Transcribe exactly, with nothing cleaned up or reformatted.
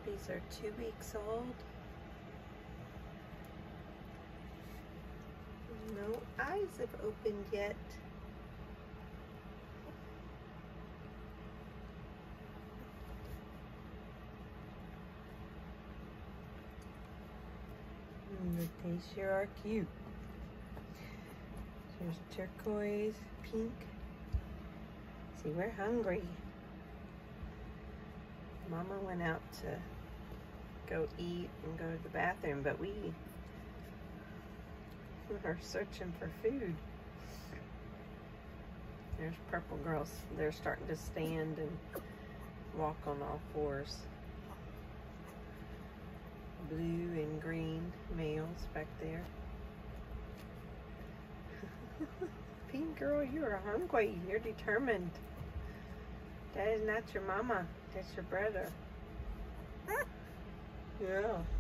Puppies are two weeks old. No eyes have opened yet. But they sure are cute. There's turquoise, pink. See, we're hungry. Mama went out to go eat and go to the bathroom, but we are searching for food. There's purple girls. They're starting to stand and walk on all fours. Blue and green males back there. Pink girl, you are hungry. You're determined. That is not your mama. That's your brother. Yeah.